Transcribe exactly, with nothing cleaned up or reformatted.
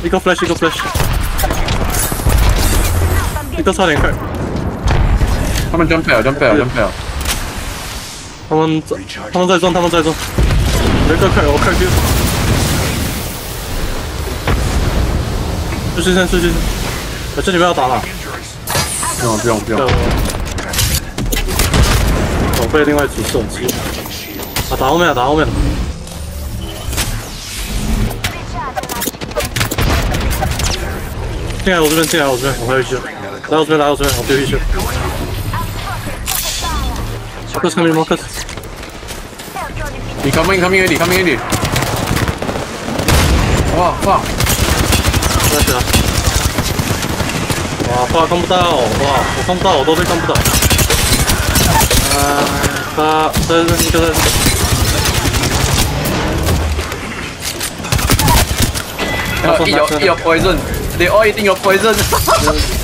一个 flash， 一个 flash， 一个差点快。 他们 jump fail，jump fail，jump fail。 他们在，他们在中，他们在中。有一个快，我快 Q。出去先，出去先。我这里面要打了。 不用，不用，不用。 我被另外组手机。啊，打后面了，打后面了。 进来我这边，进来我这边，我还有一些，来我这边，来我这边，我丢一些。Marcus coming, Marcus. He coming, coming, Eddie, coming, Eddie. 哇 fuck！ 在起来。哇 fuck 看不到，哇我看不到，我都被看不到。啊，他在这，一个在这。 Uh, eat your, eat your poison. They all eating your poison.